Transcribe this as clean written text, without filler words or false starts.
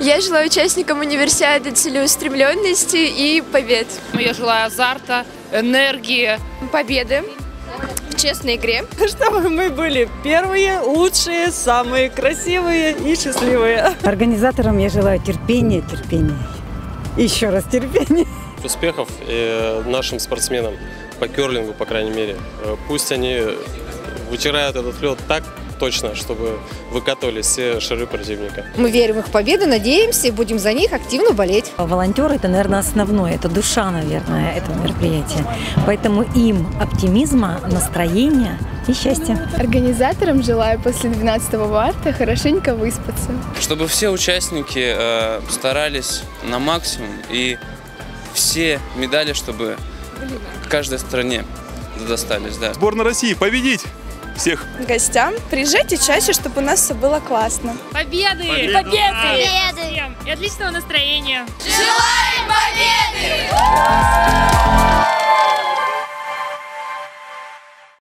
Я желаю участникам универсиады целеустремленности и побед. Я желаю азарта, энергии, Победы в честной игре. Чтобы мы были первые, лучшие, самые красивые и счастливые. Организаторам я желаю терпения. Еще раз терпения. Успехов нашим спортсменам по керлингу, по крайней мере. Пусть они вытирают этот лед так точно, чтобы выкатывали все шары противника. Мы верим в их победу, надеемся и будем за них активно болеть. Волонтеры – это, наверное, основное, это душа, наверное, этого мероприятия. Поэтому им оптимизма, настроения и счастья. Организаторам желаю после 12 марта хорошенько выспаться. Чтобы все участники старались на максимум и все медали, чтобы каждой стране достались. Да. Сборная России победить всех! Гостям приезжайте чаще, чтобы у нас все было классно. победы! Победы! Всем! И отличного настроения! Желаем победы!